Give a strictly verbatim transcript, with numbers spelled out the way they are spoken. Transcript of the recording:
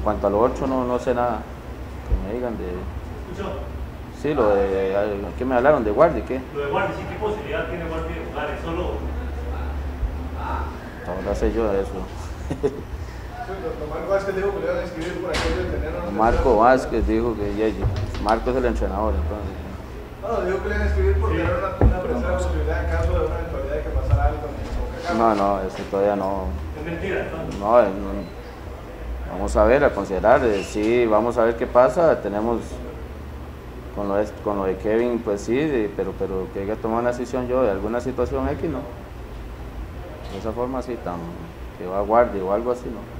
cuanto a lo otro no, no sé nada. Que me digan de... ¿Escuchó? Sí, lo de... ¿Qué me hablaron? ¿De guardia? ¿Qué? Lo de guardia, sí, ¿qué posibilidad tiene guardia de jugar? Es solo... Ahora sé yo de eso. Marco Vázquez dijo que le iban a escribir por aquello de tener una... Marco Vázquez dijo que ya, Marco es el entrenador, entonces. No, dijo que le iban a escribir por tener una, una tercera posibilidad en caso de una eventualidad de que pasara algo en el Boca. No, no, eso todavía no. Es mentira, entonces. No, no, vamos a ver, a considerar, eh, sí, vamos a ver qué pasa. Tenemos con lo de, con lo de Kevin, pues sí, de, pero, pero que haya tomado una decisión yo de alguna situación X, no. De esa forma sí, tan, que va a guardia o algo así, no.